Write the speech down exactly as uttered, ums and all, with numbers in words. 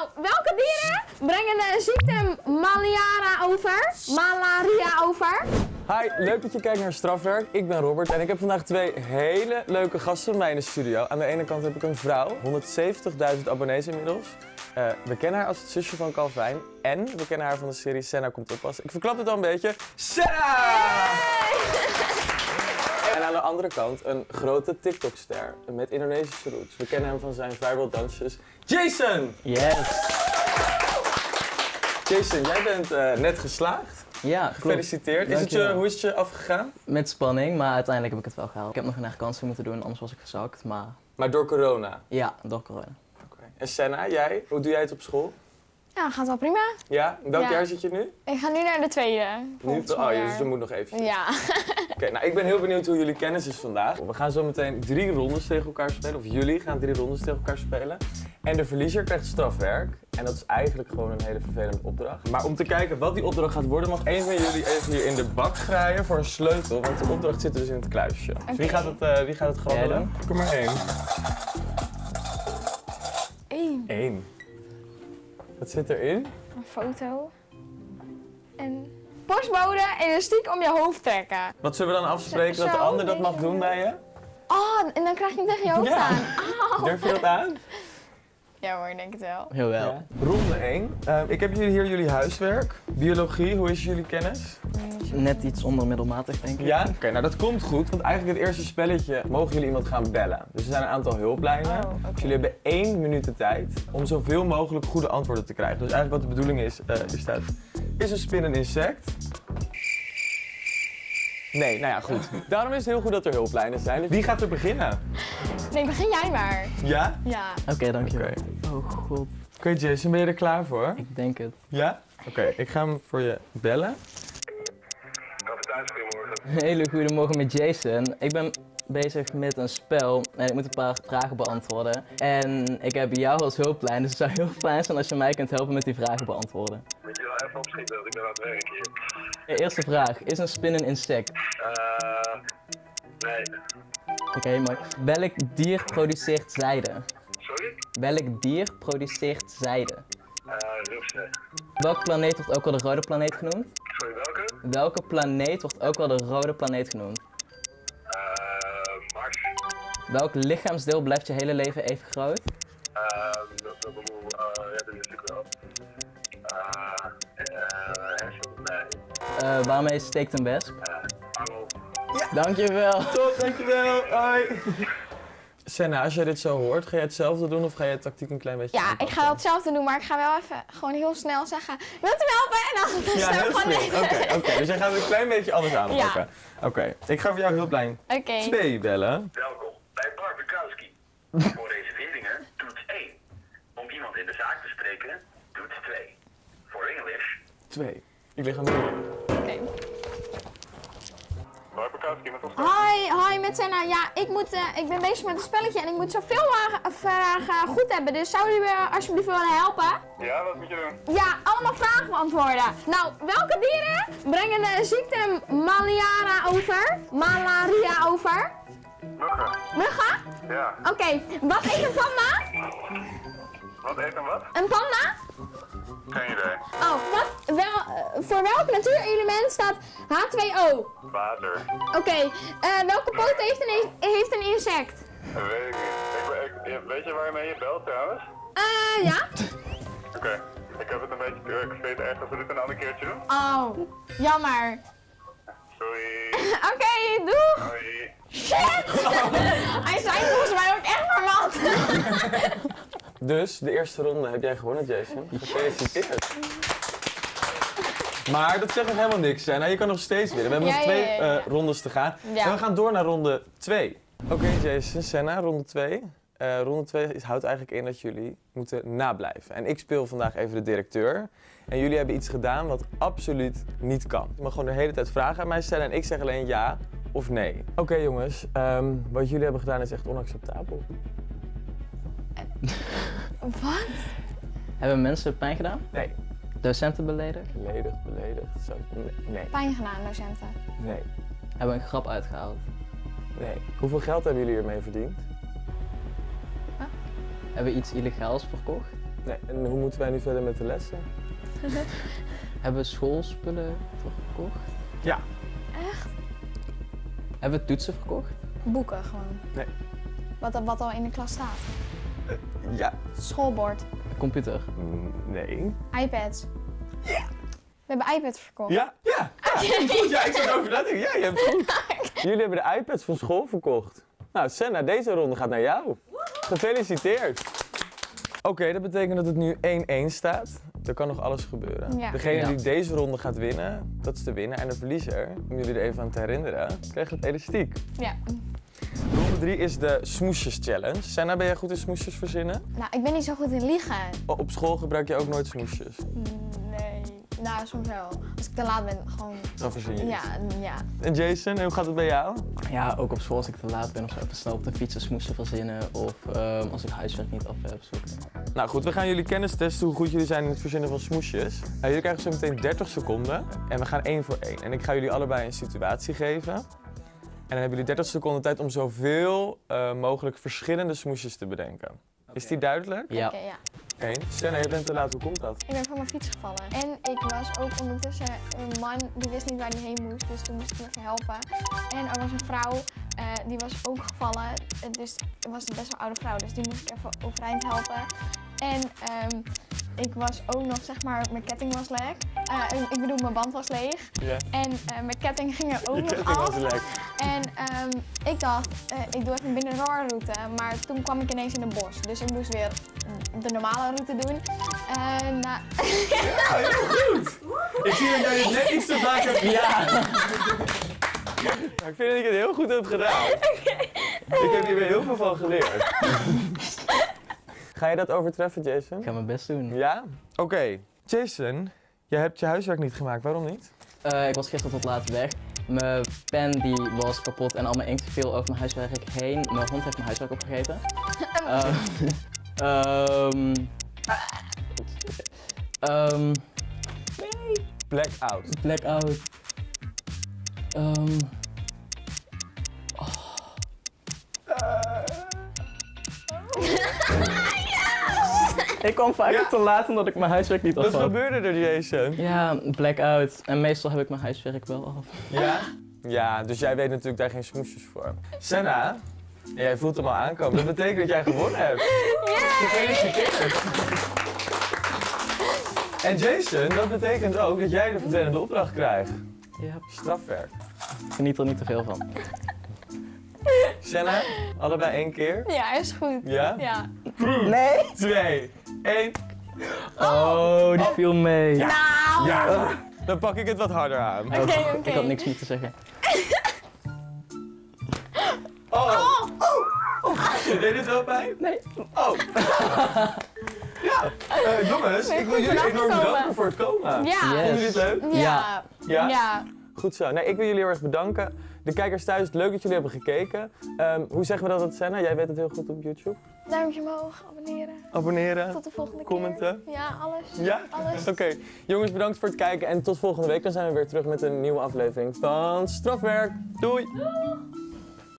Nou, welke dieren brengen de ziekte malaria over? Malaria over? Hi, leuk dat je kijkt naar Strafwerk. Ik ben Robert en ik heb vandaag twee hele leuke gasten bij mij in de studio. Aan de ene kant heb ik een vrouw, honderdzeventigduizend abonnees inmiddels. Uh, we kennen haar als het zusje van Calvin en we kennen haar van de serie Senna komt oppassen. Ik verklap het al een beetje. Senna! En aan de andere kant een grote TikTok-ster met Indonesische roots. We kennen hem van zijn viral dansjes. Jason! Yes! Jason, jij bent uh, net geslaagd. Ja, gefeliciteerd. Is het je, hoe is het je afgegaan? Met spanning, maar uiteindelijk heb ik het wel gehaald. Ik heb nog een herkansing moeten doen, anders was ik gezakt, maar... Maar door corona? Ja, door corona. Okay. En Senna, jij? Hoe doe jij het op school? Ja, gaat wel prima. Ja? In welk ja. jaar zit je nu? Ik ga nu naar de tweede. Nu? Oh, ja, dus je moet nog even. Ja. Oké, okay, nou ik ben heel benieuwd hoe jullie kennis is vandaag. We gaan zo meteen drie rondes tegen elkaar spelen, of jullie gaan drie rondes tegen elkaar spelen. En de verliezer krijgt strafwerk. En dat is eigenlijk gewoon een hele vervelende opdracht. Maar om te kijken wat die opdracht gaat worden, mag één van jullie even hier in de bak graaien voor een sleutel. Want de opdracht zit dus in het kluisje. Okay. Dus wie gaat het, uh, wie gaat het grabbelen? Kom maar één. Eén. Eén. Wat zit erin? Een foto. En postbode elastiek om je hoofd trekken. Wat zullen we dan afspreken zo, dat de ander dat mag doen bij je? Oh, en dan krijg je hem tegen je hoofd ja. aan. Oh. Durf je dat aan? Ja hoor, ik denk het wel. Heel wel. Ja. Ronde één. Uh, ik heb jullie hier jullie huiswerk. Biologie, hoe is jullie kennis? Net iets onder middelmatig, denk ik. Ja? Oké, okay, nou dat komt goed, want eigenlijk het eerste spelletje mogen jullie iemand gaan bellen. Dus er zijn een aantal hulplijnen. Oh, okay. Dus jullie hebben één minuut de tijd om zoveel mogelijk goede antwoorden te krijgen. Dus eigenlijk wat de bedoeling is, uh, is staat, is een spin een insect? Nee, nou ja, goed. Daarom is het heel goed dat er hulplijnen zijn. Wie gaat er beginnen? Nee, begin jij maar. Ja? Ja. Oké, okay, dankjewel. Okay. Oh god. Oké okay, Jason, ben je er klaar voor? Ik denk het. Ja? Oké, okay, ik ga hem voor je bellen. Kapitein, goedemorgen. Hele goede morgen met Jason. Ik ben bezig met een spel en ik moet een paar vragen beantwoorden. En ik heb jou als hulplijn, dus het zou heel fijn zijn als je mij kunt helpen met die vragen beantwoorden. Moet je wel even opschieten, want ik ben aan het werk hier. De eerste vraag, is een spin een insect? Uh, nee. Oké, okay, mooi. Welk dier produceert zijde? Sorry? Welk dier produceert zijde? Uh, rupsen. Welke planeet wordt ook wel de rode planeet genoemd? Sorry, welke? Welke planeet wordt ook wel de rode planeet genoemd? Uh, Mars. Welk lichaamsdeel blijft je hele leven even groot? Uh, dat, dat, uh, ja, dat is natuurlijk wel. Uh, uh, hersenen, nee. Uh, waarmee steekt een wesp? Uh, angel. Ja. Dankjewel. Top, dankjewel. Hoi. Senna, als jij dit zo hoort, ga jij hetzelfde doen of ga je het tactiek een klein beetje Ja, aanpassen? ik ga wel hetzelfde doen, maar ik ga wel even gewoon heel snel zeggen, wilt u me helpen? En dan ja, stel ik gewoon nee. Oké, okay, okay. Dus jij gaat het een klein beetje anders aanpakken. Ja. Oké, okay. Ik ga voor jou hulplijn okay. twee bellen. Welkom bij Barbukowski. Voor reserveringen toets één. Om iemand in de zaak te spreken, toets twee. Voor English. twee. Ik lig aan de deur. Oké. Okay. Barbukowski met ons. Hi, hi met Senna. Ja, ik, moet, uh, ik ben bezig met een spelletje en ik moet zoveel vragen goed hebben. Dus zou u me alsjeblieft willen helpen? Ja, wat moet je doen? Ja, allemaal vragen beantwoorden. Nou, welke dieren brengen de ziekte malaria over? Malaria over? Muggen. Muggen? Ja. Oké, okay. Wat eet een panda? Wat eet een wat? Een panda? Geen idee. Oh, wat? Wel, uh, voor welk natuurelement staat H twee O? Water. Oké, okay. uh, welke poot heeft een, heeft een insect? Dat weet ik niet. Ik, ik, weet je waarmee je belt trouwens? Eh, uh, ja. Oké. Okay. Ik heb het een beetje uh, vergeten ergens. Zullen we het een andere keertje doen? Oh, jammer. Sorry. Oké, okay, doeg. Hoi. Shit! Hij zei volgens mij ook echt normaal. Dus de eerste ronde heb jij gewonnen, Jason. Gefeliciteerd. Maar dat zegt nog helemaal niks. Hè? Nou, je kan nog steeds winnen. We hebben ja, nog twee ja, ja, ja. Uh, rondes te gaan. Ja. En we gaan door naar ronde twee. Oké, okay, Jason, Senna, ronde twee. Uh, ronde twee houdt eigenlijk in dat jullie moeten nablijven. En ik speel vandaag even de directeur. En jullie hebben iets gedaan wat absoluut niet kan. Je mag gewoon de hele tijd vragen aan mij stellen en ik zeg alleen ja of nee. Oké okay, jongens, um, wat jullie hebben gedaan is echt onacceptabel. Wat? Hebben mensen pijn gedaan? Nee. Docenten beledigd? Beledigd, beledigd. Zo. Nee. nee. Pijn gedaan, docenten? Nee. Hebben we een grap uitgehaald? Nee. Hoeveel geld hebben jullie ermee verdiend? Huh? Hebben we iets illegaals verkocht? Nee, en hoe moeten wij nu verder met de lessen? Hebben we schoolspullen verkocht? Ja. Echt? Hebben we toetsen verkocht? Boeken gewoon. Nee. Wat, wat al in de klas staat. Ja. Schoolbord. Computer? Mm, Nee. iPads. Ja. We hebben iPads verkocht. Ja, ja. Ja, goed, ja, ik zat over dat. Ja, je hebt het goed. Jullie hebben de iPads van school verkocht. Nou, Senna, deze ronde gaat naar jou. Gefeliciteerd. Oké, okay, dat betekent dat het nu één-één staat. Er kan nog alles gebeuren. Ja. Degene Ja. die deze ronde gaat winnen, dat is de winnaar. En de verliezer, om jullie er even aan te herinneren, krijgt het elastiek. Ja. Ronde drie is de Smoesjes Challenge. Senna, ben jij goed in smoesjes verzinnen? Nou, ik ben niet zo goed in liegen. O- Op school gebruik je ook nooit smoesjes. Nee. Nou, soms wel. Als ik te laat ben, gewoon... Dan verzin je Ja, iets. ja. En Jason, hoe gaat het bij jou? Ja, ook op school als ik te laat ben of zo even snel op de fiets een smoesje verzinnen. Of ehm, als ik huiswerk niet af heb, zoeken. Nou goed, we gaan jullie kennis testen hoe goed jullie zijn in het verzinnen van smoesjes. Nou, jullie krijgen zo meteen dertig seconden en we gaan één voor één. En ik ga jullie allebei een situatie geven. En dan hebben jullie dertig seconden tijd om zoveel uh, mogelijk verschillende smoesjes te bedenken. Is die duidelijk? Ja. Oké, ja. Eén. Senna, je bent te laat, hoe komt dat? Ik ben van mijn fiets gevallen. En ik was ook ondertussen een man die wist niet waar hij heen moest. Dus toen moest ik hem even helpen. En er was een vrouw, uh, die was ook gevallen. Uh, dus het was een best wel oude vrouw. Dus die moest ik even overeind helpen. En um, ik was ook nog, zeg maar, mijn ketting was lek. Uh, ik bedoel, mijn band was leeg. Ja. En uh, mijn ketting ging er ook Je nog ketting af. was lek. En um, ik dacht, uh, ik doe even binnen de route. Maar toen kwam ik ineens in een bos. Dus ik moest weer de normale route doen. Uh, nou... Nou, heel goed! Ik zie dat jij dit net iets te vaak hebt gedaan. Maar ik vind dat ik het heel goed heb gedaan. Ik heb hier weer heel veel van geleerd. Ga je dat overtreffen, Jason? Ik ga mijn best doen. Ja? Oké. Okay. Jason, jij hebt je huiswerk niet gemaakt. Waarom niet? Uh, ik was gisteren tot laat weg. Mijn pen die was kapot en al mijn inkt viel over mijn huiswerk heen. Mijn hond heeft mijn huiswerk opgegeten. uh, um, um, Blackout. Blackout. Um, oh. Ik kwam vaak Ja. te laat omdat ik mijn huiswerk niet af Wat had. gebeurde er, Jason? Ja, blackout. En meestal heb ik mijn huiswerk wel af. Ja? Ja, dus jij weet natuurlijk daar geen smoesjes voor. Senna, jij voelt hem al aankomen. Dat betekent dat jij gewonnen hebt. Gefeliciteerd. En Jason, dat betekent ook dat jij de vervelende opdracht krijgt. Ja, Strafwerk. ik geniet er niet te veel van. Senna, allebei één keer. Ja, is goed. Ja? Ja. Nee! Twee, één. Oh, die viel mee. Nou! Ja! Dan pak ik het wat harder aan. Oké, oké. Ik had niks meer te zeggen. Oh! Oh! Oh! Deed je dit wel pijn? Nee. Oh! Ja, uh, jongens, Ben je ik wil goed jullie vanaf enorm gekomen? bedanken voor het komen. Ja. Vonden jullie het leuk? Ja. Ja? Ja. Goed zo. Nee, ik wil jullie heel erg bedanken. De kijkers thuis, leuk dat jullie hebben gekeken. Um, hoe zeggen we dat, dat, Senna? Jij weet het heel goed op YouTube. Duimpje omhoog, abonneren. Abonneren. Tot de volgende keer. Commenten. Ja, alles. Ja? Alles. Oké. Okay. Jongens, bedankt voor het kijken en tot volgende week. Dan zijn we weer terug met een nieuwe aflevering van Strafwerk. Doei! Doeg.